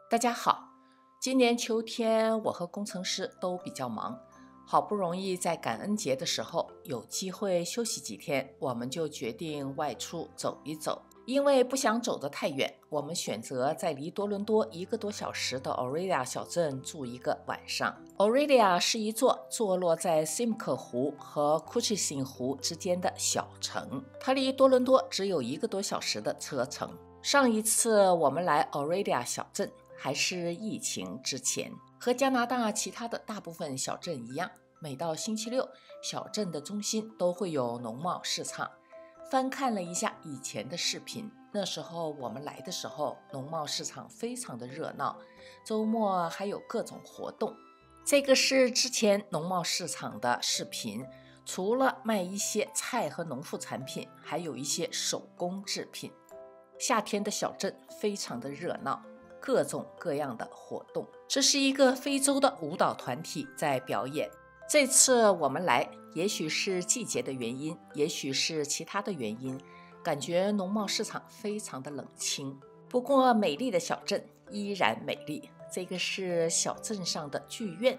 大家好，今年秋天我和工程师都比较忙，好不容易在感恩节的时候有机会休息几天，我们就决定外出走一走。因为不想走得太远，我们选择在离多伦多1个多小时的 Orillia 小镇住一个晚上。Orillia 是一座坐落在 Simcoe 湖和 Cushing 湖之间的小城，它离多伦多只有1个多小时的车程。上一次我们来 Orillia 小镇还是疫情之前，和加拿大其他的大部分小镇一样，每到星期六，小镇的中心都会有农贸市场。翻看了一下以前的视频，那时候我们来的时候，农贸市场非常的热闹，周末还有各种活动。这个是之前农贸市场的视频，除了卖一些菜和农副产品，还有一些手工制品。夏天的小镇非常的热闹，各种各样的活动。这是一个非洲的舞蹈团体在表演。这次我们来，也许是季节的原因，也许是其他的原因，感觉农贸市场非常的冷清。不过美丽的小镇依然美丽。这个是小镇上的剧院。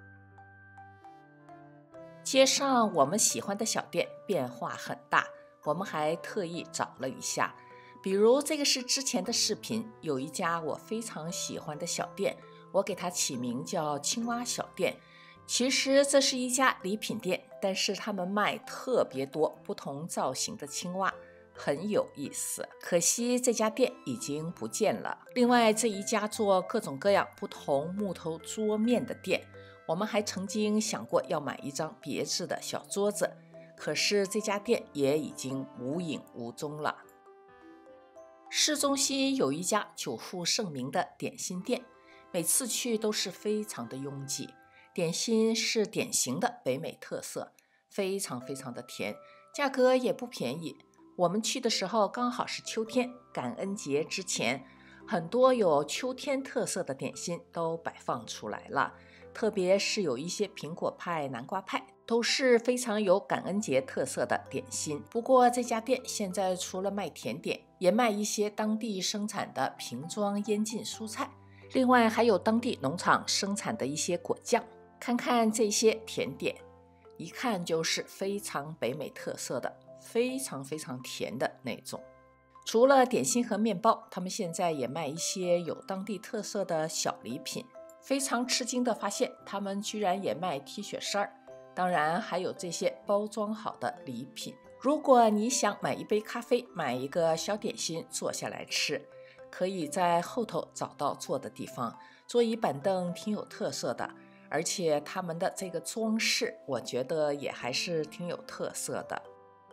街上我们喜欢的小店变化很大，我们还特意找了一下。比如这个是之前的视频，有一家我非常喜欢的小店，我给它起名叫青蛙小店。其实这是一家礼品店，但是他们卖特别多不同造型的青蛙，很有意思。可惜这家店已经不见了。另外这一家做各种各样不同木头桌面的店，我们还曾经想过要买一张别致的小桌子，可是这家店也已经无影无踪了。市中心有一家久负盛名的点心店，每次去都是非常的拥挤。点心是典型的北美特色，非常非常的甜，价格也不便宜。我们去的时候刚好是秋天，感恩节之前，很多有秋天特色的点心都摆放出来了，特别是有一些苹果派、南瓜派，都是非常有感恩节特色的点心。不过这家店现在除了卖甜点，也卖一些当地生产的瓶装腌禁蔬菜，另外还有当地农场生产的一些果酱。看看这些甜点，一看就是非常北美特色的，非常非常甜的那种。除了点心和面包，他们现在也卖一些有当地特色的小礼品。非常吃惊的发现，他们居然也卖 T 恤衫，当然还有这些包装好的礼品。如果你想买一杯咖啡，买一个小点心坐下来吃，可以在后头找到坐的地方，桌椅板凳挺有特色的，而且他们的这个装饰我觉得也还是挺有特色的。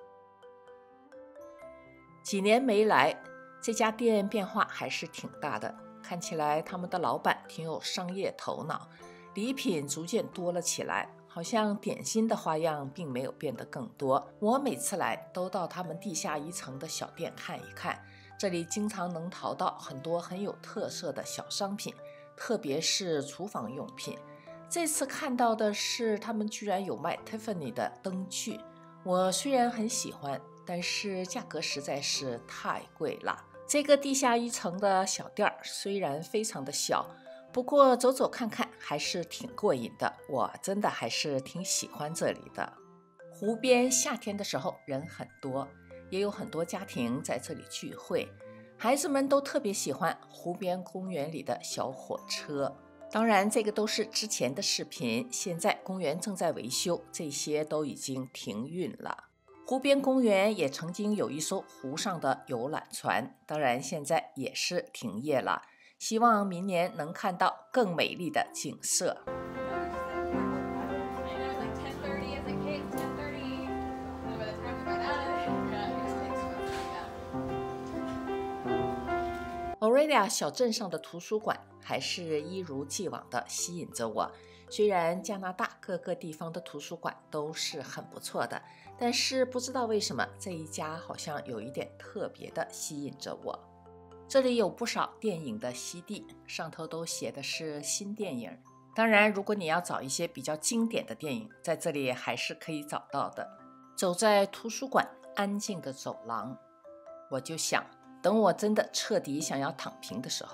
几年没来，这家店变化还是挺大的，看起来他们的老板挺有商业头脑，礼品逐渐多了起来，好像点心的花样并没有变得更多。我每次来都到他们地下1层的小店看一看，这里经常能淘到很多很有特色的小商品，特别是厨房用品。这次看到的是他们居然有卖 Tiffany 的灯具，我虽然很喜欢，但是价格实在是太贵了。这个地下1层的小店虽然非常的小，不过走走看看还是挺过瘾的，我真的还是挺喜欢这里的。湖边夏天的时候人很多，也有很多家庭在这里聚会，孩子们都特别喜欢湖边公园里的小火车。当然这个都是之前的视频，现在公园正在维修，这些都已经停运了。湖边公园也曾经有一艘湖上的游览船，当然现在也是停业了，希望明年能看到更美丽的景色。Orillia 小镇上的图书馆还是一如既往的吸引着我。虽然加拿大各个地方的图书馆都是很不错的，但是不知道为什么这一家好像有一点特别的吸引着我。这里有不少电影的CD，上头都写的是新电影。当然如果你要找一些比较经典的电影，在这里还是可以找到的。走在图书馆安静的走廊，我就想等我真的彻底想要躺平的时候，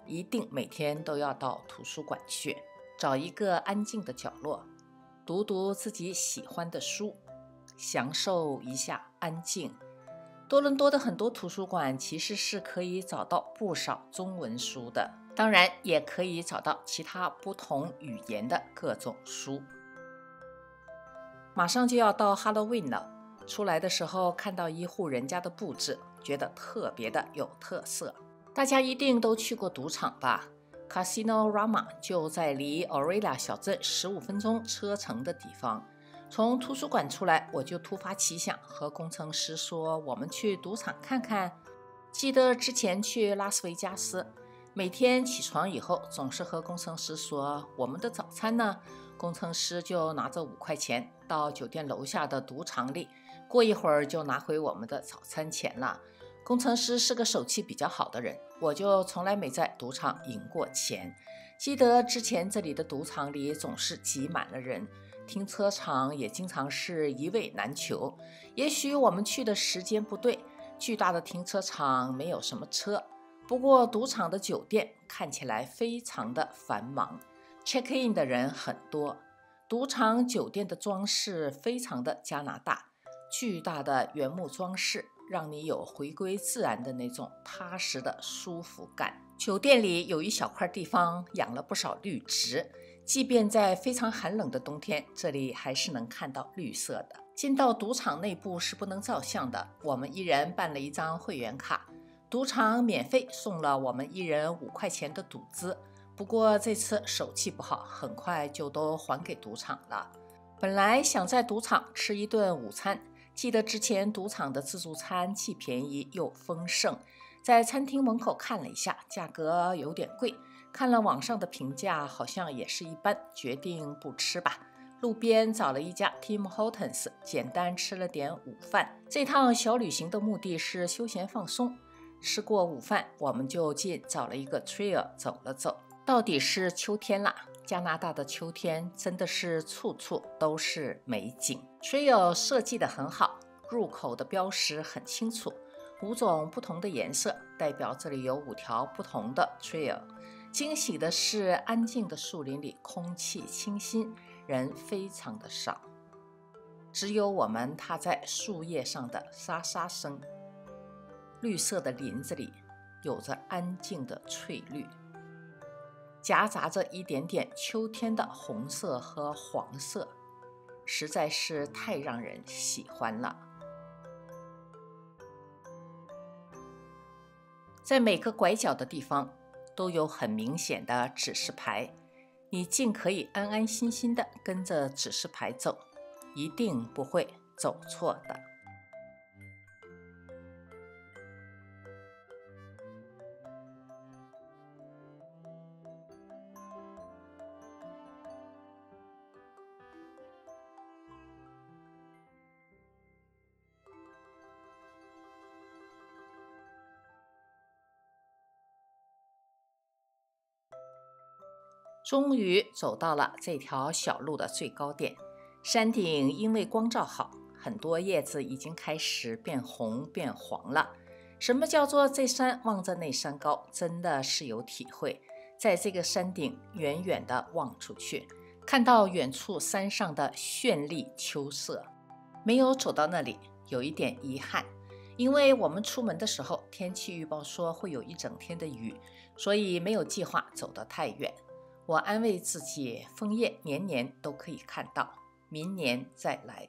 一定每天都要到图书馆去，找一个安静的角落，读读自己喜欢的书，享受一下安静。多伦多的很多图书馆其实是可以找到不少中文书的，当然也可以找到其他不同语言的各种书。马上就要到 Halloween 了，出来的时候看到一户人家的布置，觉得特别的有特色。大家一定都去过赌场吧？ Casinorama 就在离 Orillia 小镇15分钟车程的地方。从图书馆出来，我就突发奇想和工程师说，我们去赌场看看。记得之前去拉斯维加斯，每天起床以后总是和工程师说，我们的早餐呢？工程师就拿着5块钱到酒店楼下的赌场里，过一会儿就拿回我们的早餐钱了。工程师是个手气比较好的人，我就从来没在赌场赢过钱。记得之前这里的赌场里总是挤满了人，停车场也经常是一位难求。也许我们去的时间不对，巨大的停车场没有什么车，不过赌场的酒店看起来非常的繁忙， check in 的人很多。赌场酒店的装饰非常的加拿大，巨大的原木装饰让你有回归自然的那种踏实的舒服感。酒店里有一小块地方养了不少绿植，即便在非常寒冷的冬天，这里还是能看到绿色的。进到赌场内部是不能照相的，我们一人办了一张会员卡，赌场免费送了我们一人5块钱的赌资。不过这次手气不好，很快就都还给赌场了。本来想在赌场吃一顿午餐，记得之前赌场的自助餐既便宜又丰盛，在餐厅门口看了一下，价格有点贵，看了网上的评价好像也是一般，决定不吃吧。路边找了一家 Tim Hortons， 简单吃了点午饭。这趟小旅行的目的是休闲放松，吃过午饭我们就近找了一个 trail 走了走。到底是秋天啦，加拿大的秋天真的是处处都是美景。 trail 设计得很好，入口的标识很清楚，5种不同的颜色，代表这里有5条不同的 trail。 惊喜的是，安静的树林里空气清新，人非常的少，只有我们踏在树叶上的沙沙声。绿色的林子里有着安静的翠绿，夹杂着一点点秋天的红色和黄色，实在是太让人喜欢了。在每个拐角的地方都有很明显的指示牌，你尽可以安安心心地跟着指示牌走，一定不会走错的。终于走到了这条小路的最高点，山顶因为光照好，很多叶子已经开始变红变黄了。什么叫做这山望着那山高，真的是有体会。在这个山顶远远地望出去，看到远处山上的绚丽秋色。没有走到那里，有一点遗憾，因为我们出门的时候天气预报说会有一整天的雨，所以没有计划走得太远。我安慰自己，枫叶年年都可以看到，明年再来。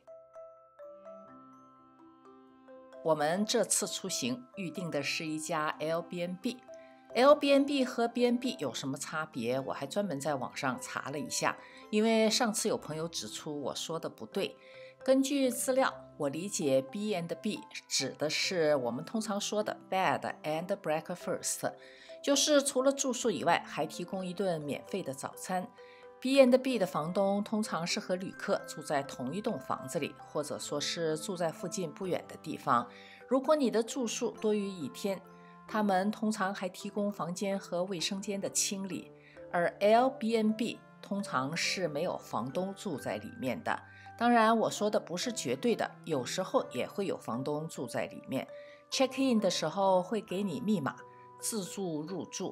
我们这次出行预定的是一家 Airbnb。Airbnb 和 B&B 有什么差别？我还专门在网上查了一下，因为上次有朋友指出我说的不对。根据资料，我理解 B&B 指的是我们通常说的 Bed and Breakfast， 就是除了住宿以外，还提供一顿免费的早餐。B&B 的房东通常是和旅客住在同一栋房子里，或者说是住在附近不远的地方。如果你的住宿多于1天，他们通常还提供房间和卫生间的清理。而 Airbnb 通常是没有房东住在里面的。当然我说的不是绝对的，有时候也会有房东住在里面。 check in 的时候会给你密码，自助入住，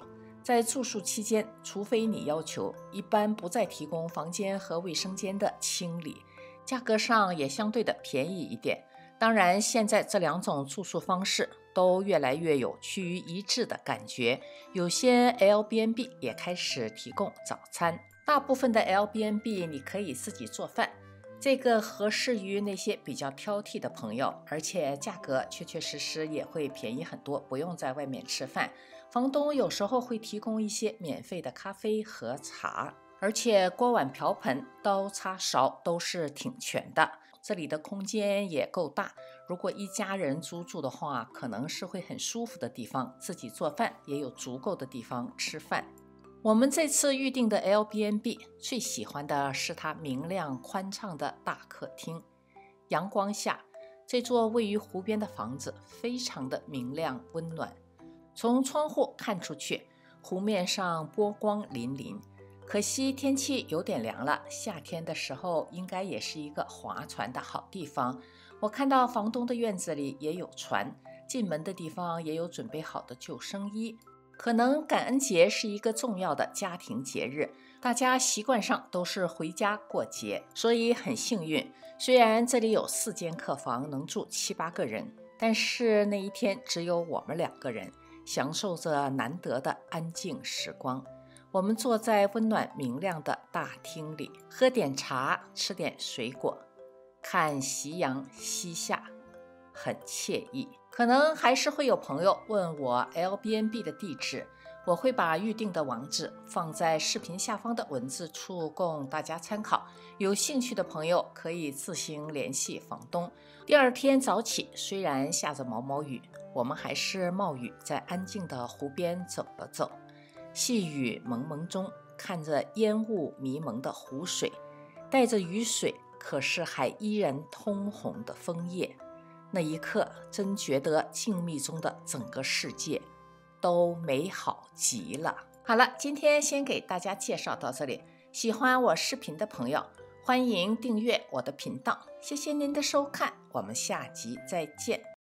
在住宿期间，除非你要求，一般不再提供房间和卫生间的清理，价格上也相对的便宜一点。当然，现在这两种住宿方式都越来越有趋于一致的感觉，有些 Airbnb 也开始提供早餐。大部分的 Airbnb 你可以自己做饭，这个合适于那些比较挑剔的朋友，而且价格确确实实也会便宜很多，不用在外面吃饭。房东有时候会提供一些免费的咖啡和茶，而且锅碗瓢盆、刀叉勺都是挺全的。这里的空间也够大，如果一家人租住的话，可能是会很舒服的地方，自己做饭也有足够的地方吃饭。我们这次预定的 Airbnb 最喜欢的是它明亮宽敞的大客厅。阳光下，这座位于湖边的房子非常的明亮温暖。从窗户看出去，湖面上波光粼粼。可惜天气有点凉了，夏天的时候应该也是一个划船的好地方。我看到房东的院子里也有船，进门的地方也有准备好的救生衣。可能感恩节是一个重要的家庭节日，大家习惯上都是回家过节，所以很幸运。虽然这里有4间客房，能住7、8个人，但是那一天只有我们2个人，享受着难得的安静时光。我们坐在温暖明亮的大厅里，喝点茶，吃点水果，看夕阳西下，很惬意。可能还是会有朋友问我 Airbnb 的地址，我会把预定的网址放在视频下方的文字处供大家参考。有兴趣的朋友可以自行联系房东。第二天早起，虽然下着毛毛雨，我们还是冒雨在安静的湖边走了走。细雨蒙蒙中，看着烟雾迷蒙的湖水，带着雨水，可是还依然通红的枫叶，那一刻真觉得静谧中的整个世界都美好极了。好了，今天先给大家介绍到这里。喜欢我视频的朋友，欢迎订阅我的频道。谢谢您的收看，我们下集再见。